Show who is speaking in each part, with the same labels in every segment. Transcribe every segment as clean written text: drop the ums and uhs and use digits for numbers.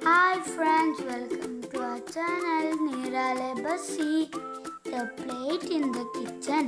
Speaker 1: Hi friends, welcome to our channel Nirale Bassi, the plate in the kitchen.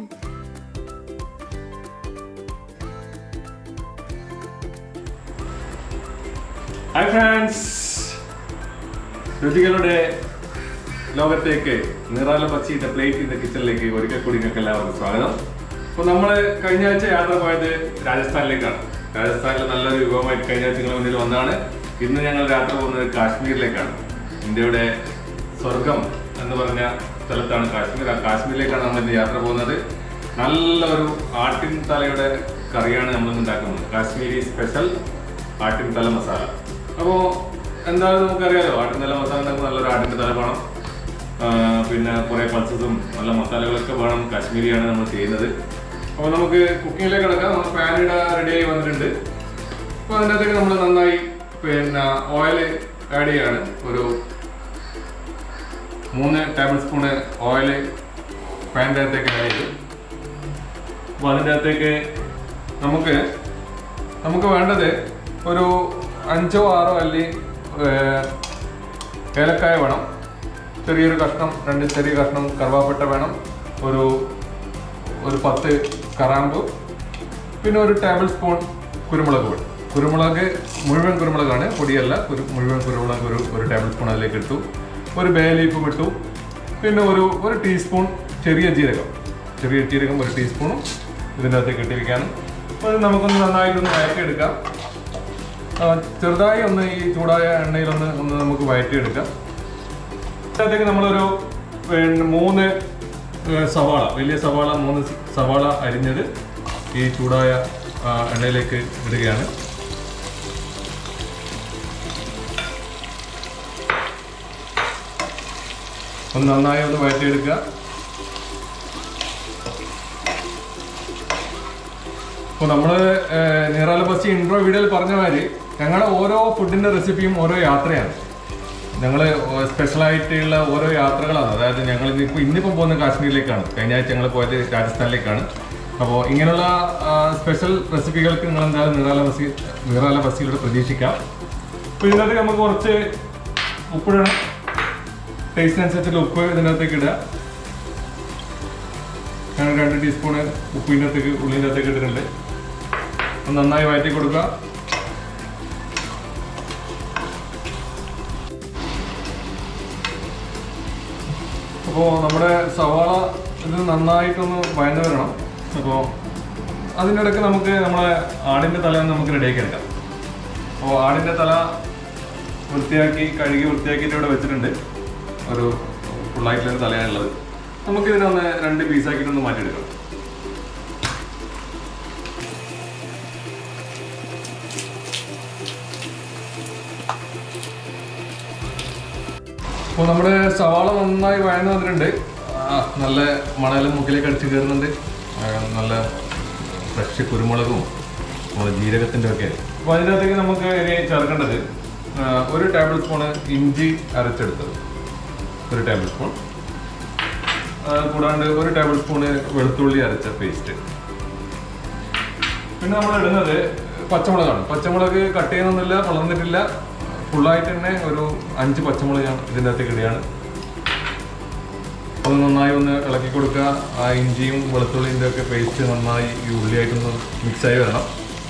Speaker 2: Hi friends, രുചികളുടെ ലോകത്തേക്ക് നിറാല ബസ്സി the plate in the കിച്ചണിലേക്ക് ഒരിക്കൽ കൂടി നിങ്ങൾക്ക് എല്ലാവർക്കും സ്വാഗതം. അപ്പോൾ നമ്മൾ കഴിഞ്ഞ ആഴ്ച യാത്ര പോയത് രാജസ്ഥാനിലേക്കാണ്. രാജസ്ഥാനിൽ നല്ലൊരു വിഭവമായിട്ട് കഴിഞ്ഞ ആഴ്ച നിങ്ങളുടെ മുന്നിൽ വന്നതാണ്. ഇന്ന് ഞങ്ങൾ യാത്ര പോകുന്നത് കാശ്മീരിലേക്കാണ്. ഇന്ത്യയുടെ സ്വർഗം എന്ന് പറഞ്ഞ സ്ഥലത്താണ് കാശ്മീർ. ആ കാശ്മീരിലേക്കാണ് നമ്മൾ ഇന്ന് യാത്ര പോകുന്നത്. നല്ലൊരു ആട്ടിൻ തലയുടെ കറിയാണ് നമ്മൾ ഉണ്ടാക്കുന്നത്. കാശ്മീരി സ്പെഷ്യൽ ആട്ടിൻ തല മസാല. അപ്പോൾ എന്തായാലും നമുക്കറിയാലോ, ആട്ടിൻതല മസാല ഉണ്ടാക്കുമ്പോൾ നല്ലൊരു ആട്ടിൻ്റെ തല വേണം, പിന്നെ കുറേ പൾസസും നല്ല മസാലകളൊക്കെ വേണം. കാശ്മീരിയാണ് നമ്മൾ ചെയ്യുന്നത്. അപ്പോൾ നമുക്ക് കുക്കിങ്ങിലേക്ക് കിടക്കാം. നമ്മൾ പാനിട റെഡിയായി വന്നിട്ടുണ്ട്. അപ്പോൾ അതിൻ്റെ അകത്തേക്ക് നമ്മൾ നന്നായി പിന്നെ ഓയിൽ ആഡ് ചെയ്യാണ്. ഒരു 3 ടേബിൾ സ്പൂണ് ഓയിൽ പാനിൻ്റെ അകത്തേക്ക് ആഡ് ചെയ്തു. അപ്പോൾ അതിൻ്റെ അകത്തേക്ക് നമുക്ക് വേണ്ടത് ഒരു 5 or 6 അല്ലി ഏലക്കായ വേണം, ചെറിയൊരു കഷ്ണം, 2 ചെറിയ കഷ്ണം കറുവാപ്പട്ട വേണം, ഒരു 10 കറാമ്പ്, പിന്നെ ഒരു ടേബിൾ സ്പൂൺ കുരുമുളക് വേണം. കുരുമുളക് മുഴുവൻ കുരുമുളകാണ്, പൊടിയല്ല, മുഴുവൻ കുരുമുളക് ഒരു ടേബിൾ സ്പൂൺ അതിലേക്ക് ഇട്ടു. ഒരു ബേ ലീഫും ഇട്ടു. പിന്നെ ഒരു ടീസ്പൂൺ ചെറിയ ജീരകം ഒരു ടീസ്പൂണും ഇതിൻ്റെ അകത്തേക്ക് ഇട്ടിരിക്കുകയാണ്. അപ്പോൾ അത് നമുക്കൊന്ന് നന്നായിട്ടൊന്ന് വഴറ്റിയെടുക്കാം. ചെറുതായി ഒന്ന് ഈ ചൂടായ എണ്ണയിലൊന്ന് നമുക്ക് വഴറ്റിയെടുക്കാം. അതിനകത്തേക്ക് നമ്മളൊരു 3 സവാള, വലിയ സവാള, 3 സവാള അരിഞ്ഞത് ഈ ചൂടായ എണ്ണയിലേക്ക് ഇടുകയാണ്. ഒന്ന് നന്നായി ഒന്ന് വഴറ്റിയെടുക്കുക. അപ്പോൾ നമ്മൾ നിറാല ബസ്സി ഇൻട്രോ വീഡിയോയിൽ പറഞ്ഞ മാതിരി ഞങ്ങളുടെ ഓരോ ഫുഡിൻ്റെ റെസിപ്പിയും ഓരോ യാത്രയാണ്. ഞങ്ങൾ സ്പെഷ്യലായിട്ടുള്ള ഓരോ യാത്രകളാണ്. അതായത് ഞങ്ങൾ ഇന്നിപ്പം പോകുന്നത് കാശ്മീരിലേക്കാണ്. കഴിഞ്ഞ ആഴ്ച ഞങ്ങൾ പോയത് രാജസ്ഥാനിലേക്കാണ്. അപ്പോൾ ഇങ്ങനെയുള്ള സ്പെഷ്യൽ റെസിപ്പികൾക്ക് നിങ്ങൾ എന്തായാലും നിറാല ബസ്സിലൂടെ പ്രതീക്ഷിക്കാം. അപ്പോൾ ഇതിനകത്ത് നമുക്ക് കുറച്ച് ഉപ്പിടണം. ടേസ്റ്റിനനുസരിച്ചുള്ള ഉപ്പ് ഇതിനകത്തേക്ക് ഇടുക. ഞാൻ 2 ടീസ്പൂണ് ഉപ്പിൻ്റെ അകത്തേക്ക് ഉള്ളിൻ്റെ അകത്തേക്ക് ഇട്ടിട്ടുണ്ട്. നന്നായി വഴറ്റി കൊടുക്കുക. അപ്പോൾ നമ്മുടെ സവാള ഇത് നന്നായിട്ടൊന്ന് വഴന്നു വരണം. അപ്പോൾ അതിനിടയ്ക്ക് നമുക്ക് നമ്മളെ ആടിൻ്റെ തല നമുക്ക് റെഡിയാക്കി എടുക്കാം. അപ്പോൾ ആടിൻ്റെ തല കഴുകി വൃത്തിയാക്കിയിട്ട് ഇവിടെ വെച്ചിട്ടുണ്ട്. ഒരു ഫുള്ളായിട്ടുള്ളൊരു തലയാണുള്ളത്. നമുക്കിതിനൊന്ന് 2 പീസാക്കിയിട്ടൊന്ന് മാറ്റിയെടുക്കാം. അപ്പോൾ നമ്മുടെ സവാള നന്നായി വഴന്നു വന്നിട്ടുണ്ട്. നല്ല മണലും മുക്കിലേക്ക് അടിച്ച് കയറുന്നുണ്ട്. നല്ല ഫ്രഷ് കുരുമുളകും നമ്മുടെ ജീരകത്തിൻ്റെ ഒക്കെ. അപ്പോൾ അതിനകത്തേക്ക് നമുക്ക് ഇനി ചേർക്കേണ്ടത് 1 ടേബിൾ സ്പൂണ് ഇഞ്ചി അരച്ചെടുത്തത്, 1 ടേബിൾ സ്പൂൺ. കൂടാണ്ട് 1 ടേബിൾ സ്പൂണ് വെളുത്തുള്ളി അരച്ച പേസ്റ്റ്. പിന്നെ നമ്മൾ ഇടുന്നത് പച്ചമുളകാണ്. പച്ചമുളക് കട്ട് ചെയ്യുന്നൊന്നുമില്ല, വളർന്നിട്ടില്ല, ഫുള്ളായിട്ട് തന്നെ ഒരു 5 പച്ചമുളക് ഞാൻ ഇതിൻ്റെ അകത്തേക്ക് ഇടുകയാണ്. അത് നന്നായി ഒന്ന് ഇളക്കി കൊടുക്കുക. ആ ഇഞ്ചിയും വെളുത്തുള്ളിൻ്റെ ഒക്കെ പേസ്റ്റ് നന്നായി ഈ ഉള്ളിയായിട്ടൊന്ന് മിക്സായി വരണം.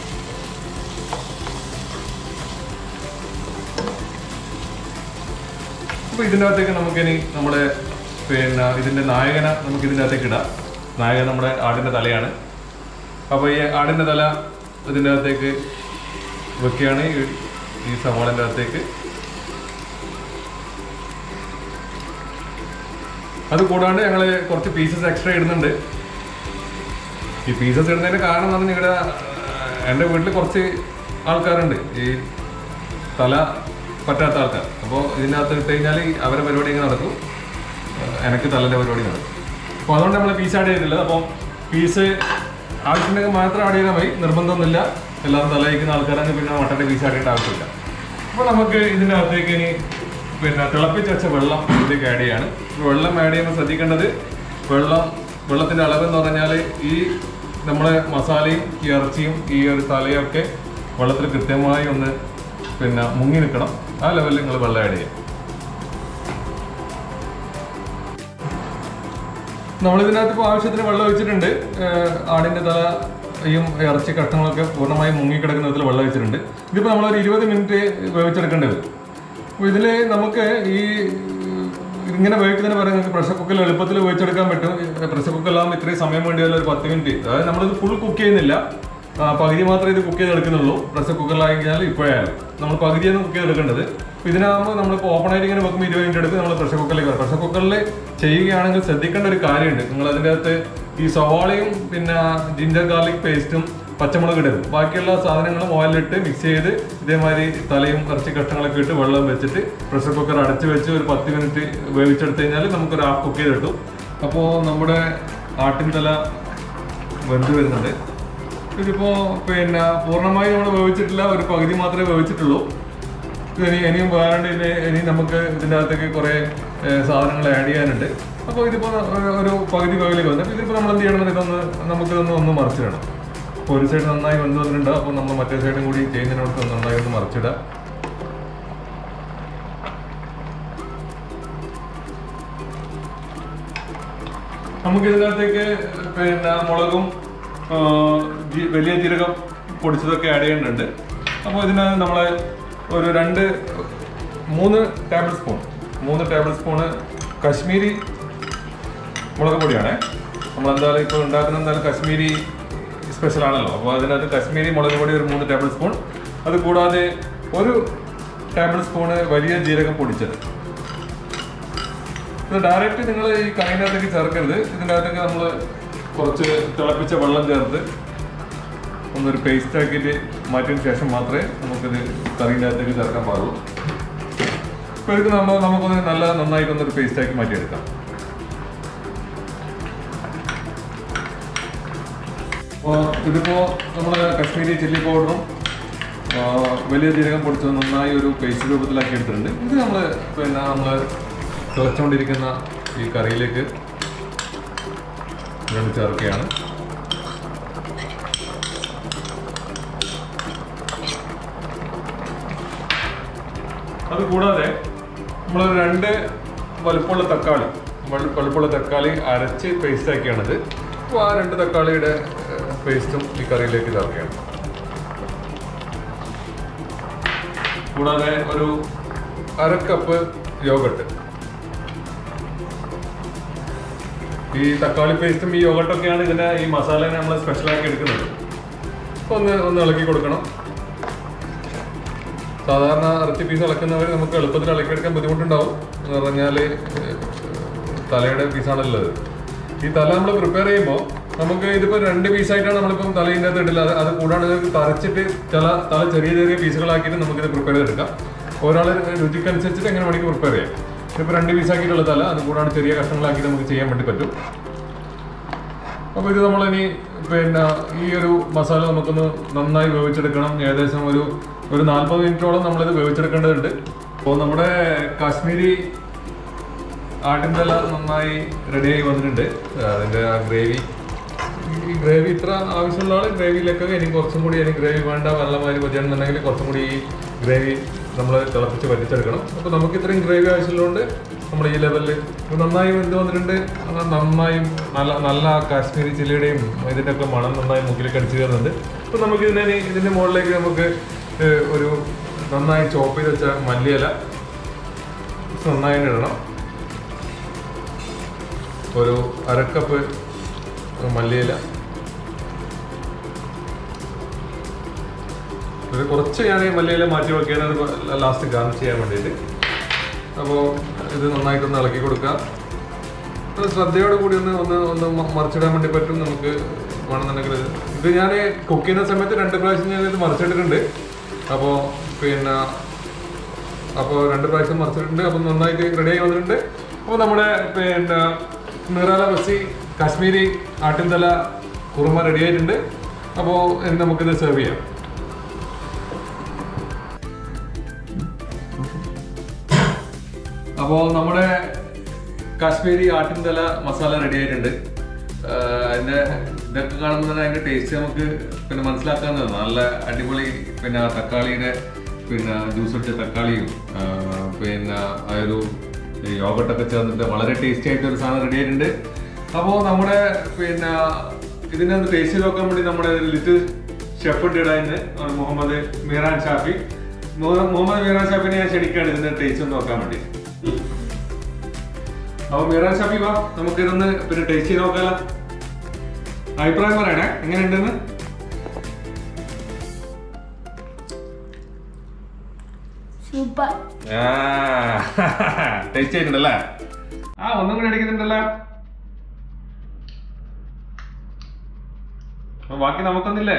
Speaker 2: അപ്പോൾ ഇതിൻ്റെ അകത്തേക്ക് നമുക്കിനി നമ്മുടെ ഇതിൻ്റെ നായകനെ നമുക്ക് ഇതിൻ്റെ അകത്തേക്ക് ഇടാം. നായകൻ നമ്മുടെ ആടിൻ്റെ തലയാണ്. അപ്പോൾ ഈ ആടിൻ്റെ തല ഇതിൻ്റെ അകത്തേക്ക് വെക്കുകയാണ്, ഈ സവാളിൻ്റെ അകത്തേക്ക്. അത് കൂടാണ്ട് ഞങ്ങൾ കുറച്ച് പീസസ് എക്സ്ട്രാ ഇടുന്നുണ്ട്. ഈ പീസസ് ഇടുന്നതിൻ്റെ കാരണം എന്ന് പറഞ്ഞാൽ ഇവിടെ എൻ്റെ വീട്ടിൽ കുറച്ച് ആൾക്കാരുണ്ട് ഈ തല പറ്റാത്ത ആൾക്കാർ. അപ്പോൾ ഇതിനകത്ത് ഇട്ട് കഴിഞ്ഞാൽ അവരുടെ പരിപാടി ഇങ്ങനെ നടക്കും, എനിക്ക് തലൻ്റെ പരിപാടി നടക്കും. അപ്പോൾ അതുകൊണ്ട് നമ്മൾ പീസ് ആഡ് ചെയ്തിട്ടുള്ളത്. അപ്പോൾ പീസ് ആവശ്യമുണ്ടെങ്കിൽ മാത്രം ആഡ് ചെയ്താൽ മതി, നിർബന്ധമൊന്നുമില്ല. എല്ലാവരും തല കഴിക്കുന്ന ആൾക്കാരാണെങ്കിൽ പിന്നെ മട്ടൻ്റെ പീസ് ആഡ് ചെയ്യേണ്ട ആവശ്യമില്ല. അപ്പോൾ നമുക്ക് ഇതിൻ്റെ അകത്തേക്ക് ഇനി തിളപ്പിച്ച് വെച്ച വെള്ളം ഇതിലേക്ക് ആഡ് ചെയ്യാണ്. വെള്ളം ആഡ് ചെയ്യുമ്പോൾ ശ്രദ്ധിക്കേണ്ടത്, വെള്ളത്തിൻ്റെ അളവെന്ന് പറഞ്ഞാൽ ഈ നമ്മുടെ മസാലയും ഈ ഇറച്ചിയും ഈ ഒരു തലയൊക്കെ വെള്ളത്തിൽ കൃത്യമായി ഒന്ന് മുങ്ങി നിൽക്കണം. ആ ലെവലിൽ നിങ്ങൾ വെള്ളം ആഡ് ചെയ്യാം. നമ്മളിതിനകത്ത് ഇപ്പോൾ ആവശ്യത്തിന് വെള്ളം ഒഴിച്ചിട്ടുണ്ട്. ആടിൻ്റെ തലയും ഇറച്ചി കഷ്ണങ്ങളൊക്കെ പൂർണ്ണമായും മുങ്ങിക്കിടക്കുന്ന വിധത്തിൽ വെള്ളം ഒഴിച്ചിട്ടുണ്ട്. ഇതിപ്പോൾ നമ്മളൊരു 20 മിനിറ്റ് വേവിച്ചെടുക്കേണ്ടി വരും. അപ്പോൾ ഇതിൽ നമുക്ക് ഈ ഇങ്ങനെ വേവിക്കുന്നതിന് പറയാൻ നിങ്ങൾക്ക് പ്രഷർ കുക്കറിൽ എളുപ്പത്തിൽ വേവിച്ചെടുക്കാൻ പറ്റും. പ്രഷർ കുക്കറിലാകുമ്പോൾ ഇത്രയും സമയം വേണ്ടി വല്ല ഒരു 10 മിനിറ്റ്. അതായത് നമ്മളിത് ഫുൾ കുക്ക് ചെയ്യുന്നില്ല, പകുതി മാത്രമേ ഇത് കുക്ക് ചെയ്തെടുക്കുന്നുള്ളൂ. പ്രഷർ കുക്കറിലായെങ്കിൽ ഇപ്പോഴായാലും നമ്മൾ പകുതിയാണ് കുക്ക് ചെയ്തെടുക്കേണ്ടത്. ഇതിനാകുമ്പോൾ നമ്മളിപ്പോൾ ഓപ്പണായിട്ട് ഇങ്ങനെ വെക്കുമ്പോൾ 20 മിനിറ്റ് എടുത്ത് നമ്മൾ പ്രഷർ കുക്കറിലേക്ക് വരും. പ്രഷർ കുക്കറിൽ ചെയ്യുകയാണെങ്കിൽ ശ്രദ്ധിക്കേണ്ട ഒരു കാര്യമുണ്ട്. നിങ്ങൾ അതിൻ്റെ അകത്ത് ഈ സവാളയും പിന്നെ ജിഞ്ചർ ഗാർലിക് പേസ്റ്റും പച്ചമുളക് ഇടരുത്. ബാക്കിയുള്ള സാധനങ്ങളും ഓയിലിട്ട് മിക്സ് ചെയ്ത് ഇതേമാതിരി തലയും ഇറച്ചി കഷ്ണങ്ങളൊക്കെ ഇട്ട് വെള്ളം വെച്ചിട്ട് പ്രഷർ കുക്കർ അടച്ച് വെച്ച് ഒരു 10 മിനിറ്റ് വേവിച്ചെടുത്ത് കഴിഞ്ഞാൽ നമുക്കൊരു ഹാഫ് കുക്ക് ചെയ്തെടുത്തു. അപ്പോൾ നമ്മുടെ ആട്ടിൻ തല വെന്ത് വരുന്നുണ്ട്. ഇതിപ്പോൾ പിന്നെ പൂർണ്ണമായി നമ്മൾ വേവിച്ചിട്ടില്ല, ഒരു പകുതി മാത്രമേ വേവിച്ചിട്ടുള്ളൂ. ഇനിയും വേറെ ഇനി നമുക്ക് ഇതിൻ്റെ അകത്തേക്ക് കുറേ സാധനങ്ങൾ ആഡ് ചെയ്യാനുണ്ട്. അപ്പോൾ ഇതിപ്പോൾ ഒരു പകുതി വേവിലേക്ക് വന്നു. അപ്പോൾ ഇതിപ്പോൾ നമ്മൾ എന്ത് ചെയ്യണം, നമുക്കിതൊന്ന് മറിച്ചിടണം. അപ്പോൾ ഒരു സൈഡ് നന്നായി വെന്ത് വന്നിട്ടുണ്ട്. അപ്പോൾ നമ്മൾ മറ്റേ സൈഡും കൂടി ചെയ്യുന്നതിനോട് നന്നായി ഒന്ന് മറിച്ചിടാം. നമുക്ക് ഇതിനകത്തേക്ക് പിന്നെ മുളകും വലിയ ജീരകം പൊടിച്ചതൊക്കെ ആഡ് ചെയ്യുന്നുണ്ട്. അപ്പോൾ ഇതിനകത്ത് നമ്മൾ ഒരു 3 ടേബിൾ സ്പൂണ് കശ്മീരി മുളക് പൊടിയാണ്. നമ്മളെന്തായാലും ഇപ്പോൾ ഉണ്ടാക്കുന്ന എന്തായാലും കശ്മീരി സ്പെഷ്യൽ ആണല്ലോ. അപ്പോൾ അതിനകത്ത് കശ്മീരി മുളക് പൊടി ഒരു 3 ടേബിൾ സ്പൂൺ. അത് കൂടാതെ 1 ടേബിൾ സ്പൂണ് വലിയ ജീരകം പൊടിച്ചത്. ഇത് ഡയറക്റ്റ് നിങ്ങൾ ഈ കറിനകത്തേക്ക് ചേർക്കരുത്. ഇതിൻ്റെ അകത്തേക്ക് നമ്മൾ കുറച്ച് തിളപ്പിച്ച വെള്ളം ചേർത്ത് ഒന്നൊരു പേസ്റ്റ് ആക്കിയിട്ട് മാറ്റിയതിന് ശേഷം മാത്രമേ നമുക്കിത് കറീൻ്റെ അകത്തേക്ക് ചേർക്കാൻ പാടുള്ളൂ. ഇപ്പോൾ ഇത് നമുക്കൊന്ന് നന്നായിട്ടൊന്നൊരു പേസ്റ്റ് ആക്കി മാറ്റിയെടുക്കാം. അപ്പോൾ ഇതിപ്പോൾ നമ്മൾ കശ്മീരി ചില്ലി പൗഡറും വലിയ ജീരകം പൊടിച്ചത് നന്നായി ഒരു പേസ്റ്റ് രൂപത്തിലാക്കി എടുത്തിട്ടുണ്ട്. ഇത് നമ്മൾ തിളച്ചുകൊണ്ടിരിക്കുന്ന ഈ കറിയിലേക്ക് ചേർക്കുകയാണ്. അതുകൂടാതെ നമ്മൾ 2 വലുപ്പമുള്ള തക്കാളി അരച്ച് പേസ്റ്റ് ആക്കിയാണിത്. അപ്പോൾ ആ 2 തക്കാളിയുടെ പേസ്റ്റും ഈ കറിയിലേക്ക് ചേർക്കുകയാണ്. കൂടാതെ ഒരു 1/2 കപ്പ് യോഗട്ട്. ഈ തക്കാളി പേസ്റ്റും ഈ യോഗട്ടൊക്കെയാണ് ഈ മസാലേനെ നമ്മൾ സ്പെഷ്യലാക്കി എടുക്കുന്നത്. അപ്പോൾ ഒന്ന് ഇളക്കി കൊടുക്കണം. സാധാരണ ഇറച്ചി പീസ് ഇളക്കുന്നവർ നമുക്ക് എളുപ്പത്തിൽ ഇളക്കിയെടുക്കാൻ ബുദ്ധിമുട്ടുണ്ടാവും. എന്ന് പറഞ്ഞാൽ തലയുടെ പീസാണുള്ളത്. ഈ തല നമ്മൾ പ്രിപ്പയർ ചെയ്യുമ്പോൾ നമുക്ക് ഇതിപ്പോൾ 2 പീസായിട്ടാണ് നമ്മളിപ്പം തലേൻ്റെ അകത്ത് ഇടില്ല. അത് കൂടാണ്ട് തറച്ചിട്ട് തല ചെറിയ പീസുകളാക്കിയിട്ട് നമുക്കിത് പ്രിപ്പയർ ചെയ്തെടുക്കാം. ഒരാൾ രുചിക്കനുസരിച്ചിട്ട് എങ്ങനെ വേണമെങ്കിൽ പ്രിപ്പയർ ചെയ്യാം. ഇപ്പോൾ 2 പീസാക്കിയിട്ടുള്ള തല അത് കൂടാണ്ട് ചെറിയ കഷ്ണങ്ങളാക്കിയിട്ട് നമുക്ക് ചെയ്യാൻ വേണ്ടി പറ്റും. അപ്പോൾ ഇത് നമ്മളിനി ഈ ഒരു മസാല നമുക്കൊന്ന് നന്നായി വേവിച്ചെടുക്കണം. ഏകദേശം ഒരു 40 മിനിറ്റോളം നമ്മളിത് വേവിച്ചെടുക്കേണ്ടതുണ്ട്. അപ്പോൾ നമ്മുടെ കാശ്മീരി ആട്ടിൻ തല നന്നായി റെഡിയായി വന്നിട്ടുണ്ട്. അതിൻ്റെ ആ ഈ ഗ്രേവി ഇത്ര ആവശ്യമുള്ള ആൾ ഗ്രേവിയിലേക്കൊക്കെ എനിക്ക് കുറച്ചും കൂടി ഗ്രേവി വേണ്ട വെള്ളമാതിരി പറ്റുകയാണെന്നുണ്ടെങ്കിൽ കുറച്ചും കൂടി ഈ ഗ്രേവി നമ്മൾ തിളപ്പിച്ച് വറ്റിച്ചെടുക്കണം. അപ്പോൾ നമുക്ക് ഇത്രയും ഗ്രേവി ആവശ്യമുള്ളതുകൊണ്ട് നമ്മൾ ഈ ലെവലിൽ നന്നായി വെന്ത് വന്നിട്ടുണ്ട്. നന്നായും നല്ല കാശ്മീരി ചില്ലിയുടെയും ഇതിൻ്റെയൊക്കെ മണം നന്നായി മുക്കിലേക്ക് അടിച്ചു കയറുന്നുണ്ട്. അപ്പോൾ നമുക്ക് ഇതിൻ്റെ മുകളിലേക്ക് നമുക്ക് ഒരു നന്നായി ചോപ്പ് ചെയ്ത് വെച്ച മല്ലിയില നന്നായി ഇടണം. ഒരു 1/2 കപ്പ് മല്ലിയില. കുറച്ച് ഞാൻ മല്ലിയില മാറ്റി വെക്കുകയാണ് ലാസ്റ്റ് ഗാർണിഷ് ചെയ്യാൻ വേണ്ടിയിട്ട്. അപ്പോൾ ഇത് നന്നായിട്ടൊന്ന് ഇളക്കി കൊടുക്കുക. ശ്രദ്ധയോട് കൂടി ഒന്ന് മറിച്ചിടാൻ വേണ്ടി പറ്റും നമുക്ക് വേണമെന്നുണ്ടെങ്കിൽ. ഇത് ഞാൻ കുക്ക് ചെയ്യുന്ന സമയത്ത് 2 പ്രാവശ്യം ഞാൻ ഇത് മറിച്ചിട്ടിട്ടുണ്ട്. അപ്പോൾ 2 പ്രാവശ്യം മറിച്ചിട്ടുണ്ട്. അപ്പോൾ നന്നായിട്ട് റെഡിയായി വന്നിട്ടുണ്ട്. അപ്പോൾ നമ്മുടെ നിറാല ബസ്സി കാശ്മീരി ആട്ടിൻ തല കുറുമ റെഡി ആയിട്ടുണ്ട്. അപ്പോൾ നമുക്കിത് സെർവ് ചെയ്യാം. അപ്പോൾ നമ്മുടെ കാശ്മീരി ആട്ടിൻ തല മസാല റെഡി ആയിട്ടുണ്ട്. ഇതൊക്കെ കാണുമ്പോൾ തന്നെ അതിൻ്റെ ടേസ്റ്റ് നമുക്ക് മനസ്സിലാക്കാവുന്നതാണ്. നല്ല അടിപൊളി തക്കാളിയുടെ പിന്നെ ജ്യൂസ് അടിച്ച തക്കാളിയും പിന്നെ ആ ഒരു യോഗട്ടൊക്കെ ചേർന്നിട്ട് വളരെ ടേസ്റ്റി ആയിട്ട് ഒരു സാധനം റെഡി ആയിട്ടുണ്ട്. അപ്പോൾ നമ്മുടെ പിന്നെ ഇതിനെ ഒന്ന് ടേസ്റ്റ് ചെയ്ത് നോക്കാൻ വേണ്ടി നമ്മുടെ ലിറ്റിൽ ഷെഫ് ഉണ്ട് ഇടാന്ന് മുഹമ്മദ് മീറാൻ ഷാഫി. മുഹമ്മദ് മീറാൻ ഷാഫിനെ ഞാൻ ക്ഷണിക്കാണ് ഇതിന്റെ ടേസ്റ്റ് ഒന്ന് നോക്കാൻ വേണ്ടി. അപ്പോൾ മീറാൻ ഷാഫി വാ, നമുക്ക് ഇതൊന്ന് പിന്നെ ടേസ്റ്റ് ചെയ്ത് നോക്കാലോ. അഭിപ്രായം പറയണേ എങ്ങനെയുണ്ടെന്ന്.
Speaker 1: സൂപ്പർ.
Speaker 2: ടേസ്റ്റ് ചെയ്തിട്ടുണ്ടല്ലേ? ഒന്നും കൂടി അടിക്കുന്നുണ്ടല്ലോ. ബാക്കി നമുക്കൊന്നില്ലേ?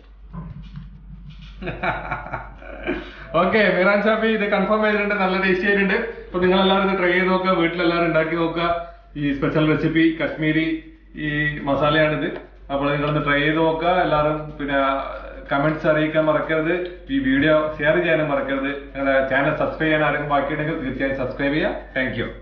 Speaker 2: ഓക്കെ, മീറാൻ ഷാഫി ഇത് കൺഫേം ചെയ്തിട്ടുണ്ട്, നല്ല ടേസ്റ്റി ആയിട്ടുണ്ട്. അപ്പൊ നിങ്ങൾ എല്ലാവരും ഇത് ട്രൈ ചെയ്ത് നോക്കുക, വീട്ടിലെല്ലാവരും ഉണ്ടാക്കി നോക്കുക. ഈ സ്പെഷ്യൽ റെസിപ്പി കാശ്മീരി ഈ മസാലയാണിത്. അപ്പോൾ നിങ്ങളൊന്ന് ട്രൈ ചെയ്ത് നോക്കുക. എല്ലാവരും പിന്നെ കമന്റ്സ് അറിയിക്കാൻ മറക്കരുത്. ഈ വീഡിയോ ഷെയർ ചെയ്യാനും മറക്കരുത്. നിങ്ങളുടെ ചാനൽ സബ്സ്ക്രൈബ് ചെയ്യാൻ ആരെങ്കിലും ബാക്കിയുണ്ടെങ്കിൽ തീർച്ചയായും സബ്സ്ക്രൈബ് ചെയ്യുക. Thank you.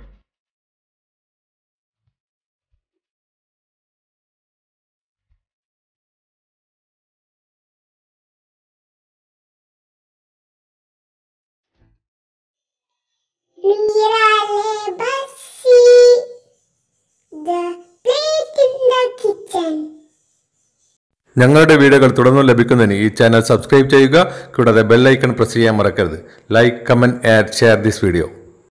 Speaker 2: ഞങ്ങളുടെ വീഡിയോകൾ തുടർന്ന് ലഭിക്കുന്നതിന് ഈ ചാനൽ സബ്സ്ക്രൈബ് ചെയ്യുക. കൂടാതെ ബെൽ ഐക്കൺ പ്രസ് ചെയ്യാൻ മറക്കരുത്. Like, comment, add, share this video.